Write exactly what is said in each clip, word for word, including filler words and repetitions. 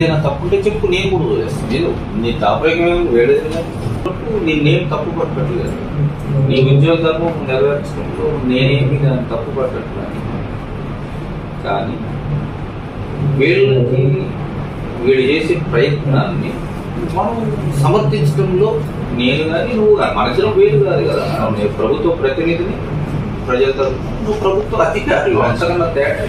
తప్పుంటే చెప్పు, నేను కూడా వదిలేస్తాను. నీ తాపరికమే వేడేది నేనేం తప్పు పట్టట్లేదు. నీ ఉద్యోగ ధర్మం నెరవేర్చడంలో నేనేమి దాన్ని తప్పు పట్టట్లేదు. కానీ వీళ్ళకి వీళ్ళు చేసే ప్రయత్నాన్ని మనం సమర్థించడంలో నేను కానీ నువ్వు కానీ మనసులో వేలు కాదు కదా. నేను ప్రభుత్వ ప్రతినిధిని, ప్రజల తరఫున, నువ్వు ప్రభుత్వ అధికారులు, అంతకన్నా తేడా.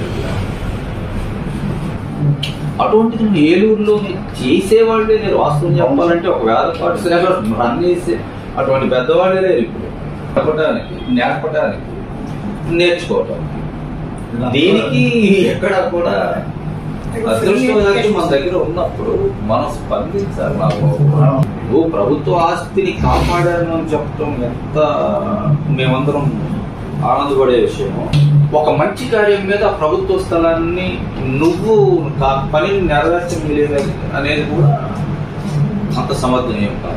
అటువంటిది నువ్వు ఏలూరులో చేసేవాళ్ళే లేరు. వాస్తవం చెప్పాలంటే ఒక వేద పాఠశాల రన్ చేసే అటువంటి పెద్దవాళ్ళే లేరు ఇప్పుడు. చెప్పడానికి, నేర్పడానికి, నేర్చుకోవటం. దీనికి ఎక్కడ కూడా అదృష్టం మన దగ్గర ఉన్నప్పుడు మనం స్పందించాలి. నువ్వు ప్రభుత్వ ఆస్తిని కాపాడాలని చెప్పడం ఎంత మేమందరం ఆనందపడే విషయము. ఒక మంచి కార్యం మీద ప్రభుత్వ స్థలాన్ని నువ్వు పనిని నెరవేర్చలేదు అనేది కూడా అంత సమర్థనీయం కాదు.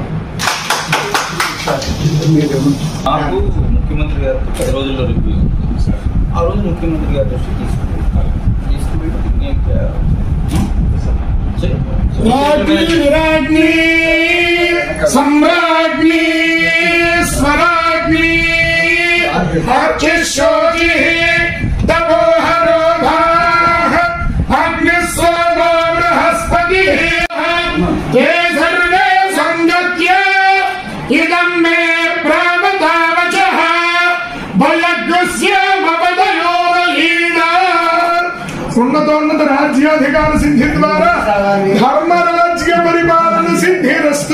నాకు ముఖ్యమంత్రి గారు పది రోజుల్లో రివ్యూ, ఆ రోజు ముఖ్యమంత్రి గారి దృష్టి తీసుకుంటారు. తీసుకుని सम्राज्ञी स्वराज्ञी अर्चिशोचि तपोहरो भाः अग्निस्वरो बृहस्पतिः ते सर्वे संगत्य इदं मे प्रावतावचः बलग्स्य मपदयोरलीना ఉన్నతోన్నత రాజ్యాధికార సిద్ధి ద్వారా ధర్మరాజ్య పరిపాలన సిద్ధిరస్తు.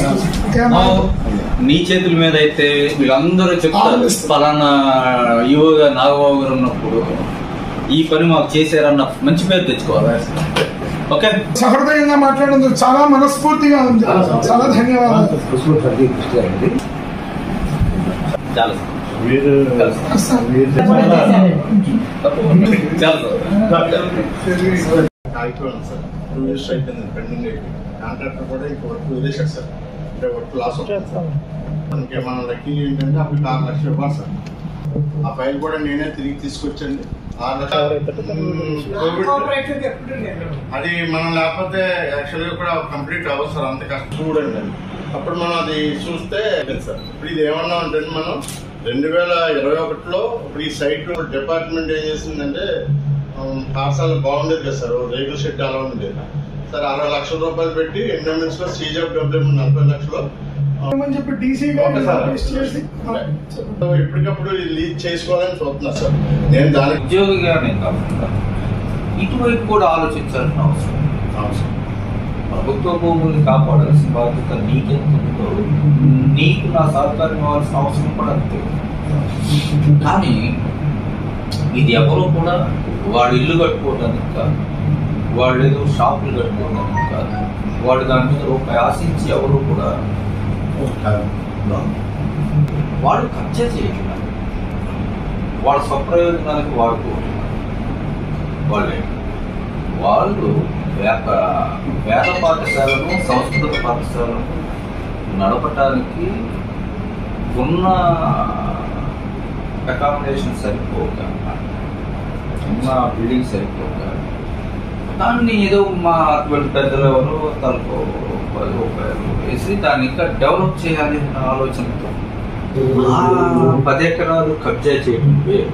నీ చేతుల మీద అయితే వీళ్ళందరూ చెప్తారు పలానా యువగా నాగబాబు గారు ఉన్నప్పుడు ఈ పని మాకు చేశారన్న మంచి పేరు తెచ్చుకోవాలి. ఓకే, సహృదయంగా మాట్లాడినందుకు చాలా మనస్ఫూర్తిగా ఉంది. చాలా ధన్యవాదాలు. చాలా కాగితం సార్ టూ ఇయర్స్ అయిపోయింది పెండింగ్ అయిపోయింది. కాంట్రాక్టర్ కూడా ఇంక వర్క్ వదిలేశారు సార్. అంటే వర్క్ లాస్ అవుతుంది సార్. మనకి మన లక్కీ ఏంటంటే అప్పుడు ఆరు లక్షలు ఇవ్వాలి సార్. ఆ ఫైల్ కూడా నేనే తిరిగి తీసుకొచ్చండి. ఆరు లక్షలు అది మనం లేకపోతే యాక్చువల్గా కూడా కంప్లీట్ అవ్వదు సార్. అంత కష్టం చూడండి. అప్పుడు మనం అది చూస్తే సార్ ఇప్పుడు ఇది ఏమన్నా అంటే మనం రెండు వేల ఇరవై ఒకటిలో ఇప్పుడు ఈ సైట్ డిపార్ట్మెంట్ ఏం చేసిందంటే పాఠశాల బాగుండేది కదా సార్. రేగుల షెడ్ అలా ఉండేది సార్. అరవై లక్షల రూపాయలు పెట్టి ఎండోమెంట్స్ లో సీజీఎఫ్ డబ్ల్యూ నలభై లక్షలు ఎప్పటికప్పుడు లీజ్ చేసుకోవాలని చూస్తున్నా సార్. నేను దాని ఉద్యోగిగా నేను కాకుండా ఇటువైపు కూడా ఆలోచించాల్సిన అవసరం. అవసరం ప్రభుత్వ భూముల్ని కాపాడాల్సిన బాధ్యత నీకెంతో నీకు నా సహకారం ఇవ్వాల్సిన అవసరం కూడా అంతే. కానీ ఇది ఎవరో కూడా వాడు ఇల్లు కట్టుకోవడానికి కాదు, వాళ్ళు ఏదో షాపులు కట్టుకోవడానికి కాదు, వాడు దాని మీద రూపాయి ఆశించి ఎవరు కూడా వాడు ఖర్చు చేయట్లేదు. వాళ్ళ స్వప్రయోజనానికి వాడుకోవట్లేదు. వాళ్ళే వాళ్ళు వేద వేద పాఠశాలను, సంస్కృత పాఠశాలను నడపటానికి ఉన్న అకామిడేషన్ సరిపోక, ఉన్న బిల్డింగ్ సరిపోక దాన్ని ఏదో మా అటువంటి పెద్దలు ఎవరు తలకు పది రూపాయలు వేసి దాన్ని ఇంకా డెవలప్ చేయాలి అన్న ఆలోచనతో పది ఎకరాలు కబ్జా చేయడం వేరు,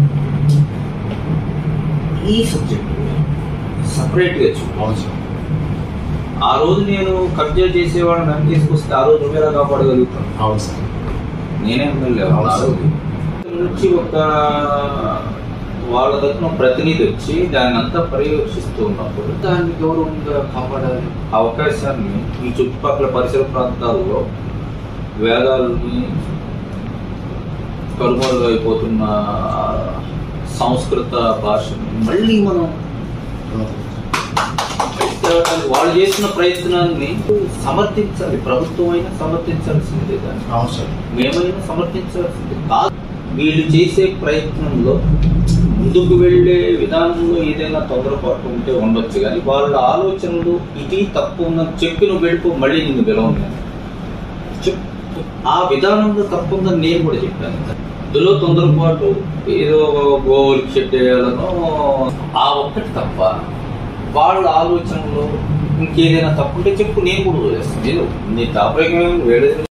ఈ సబ్జెక్ట్ సపరేట్గా చూడాలి. ఆ రోజు నేను కబ్జా చేసేవాడిని నన్ను తీసుకొస్తే ఆ రోజు నువ్వేలా కాపాడగలుగుతాను? అవును సార్. నేనే ఎమ్మెల్యే నుంచి ఒక వాళ్ళ తరఫున ప్రతినిధి వచ్చి దాన్ని అంతా పర్యవేక్షిస్తూ ఉన్నప్పుడు దాన్ని గౌరవంగా కాపాడాలి. అవకాశాన్ని ఈ చుట్టుపక్కల పరిసర ప్రాంతాల్లో వేదాలని కనుమరుగైపోతున్న సంస్కృత భాషని మళ్ళీ మనం వాళ్ళు చేసిన ప్రయత్నాన్ని సమర్థించాలి. ప్రభుత్వం అయినా సమర్థించాల్సిందే, కానీ మేమైనా సమర్థించాల్సిందే కాదు. వీళ్ళు చేసే ప్రయత్నంలో ముందుకు వెళ్ళే విధానంలో ఏదైనా తొందరపాటు ఉంటే ఉండొచ్చు, కానీ వాళ్ళ ఆలోచనలు ఇది తప్పు ఉందని చెప్పి నువ్వు వెళ్ళిపో, మళ్ళీ నిన్ను పిలవను. ఆ విధానంలో తప్పు ఉందని నేను కూడా చెప్పాను. అందులో తొందరపాటు ఏదో గోవులకి చెట్టు వేయాలనో ఆ ఒక్కటి తప్ప వాళ్ళ ఆలోచనలో ఇంకేదైనా తప్పుంటే చెప్పు, నేను కూడా వదిలేస్తాను. నేను నీ తాపరేకం వేడేది